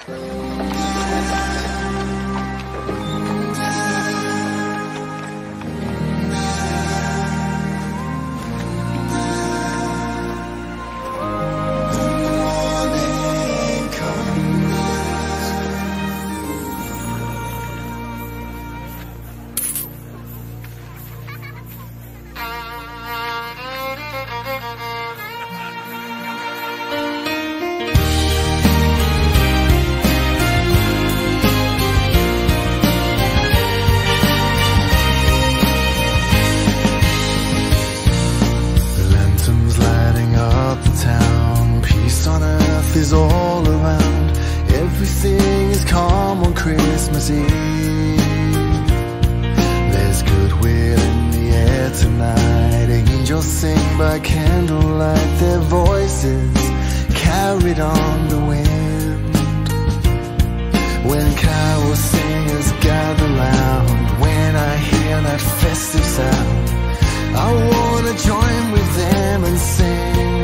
Is all around. Everything is calm on Christmas Eve. There's goodwill in the air tonight. Angels sing by candlelight, their voices carried on the wind. When carol singers gather round, when I hear that festive sound, I wanna join with them and sing.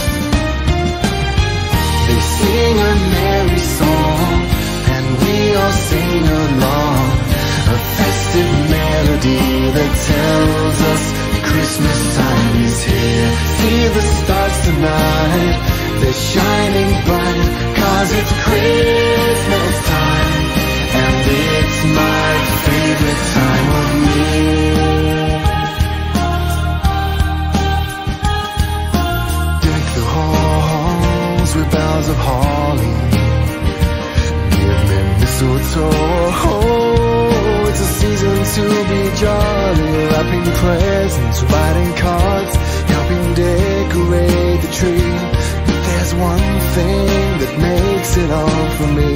They sing a merry song, and we all sing along, a festive melody that tells us Christmas time is here. See the stars tonight, they're shining bright, 'cause it's Christmas time, and it's my favorite time of year. Deck the halls with boughs of holly, give me mistletoe. Oh, it's a season to be jolly, wrapping presents, writing cards, helping decorate the tree. But there's one thing that makes it all for me.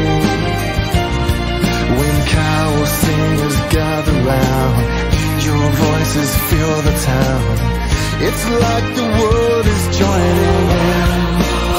When carol singers gather round, angel voices fill the town. It's like the world is joining in.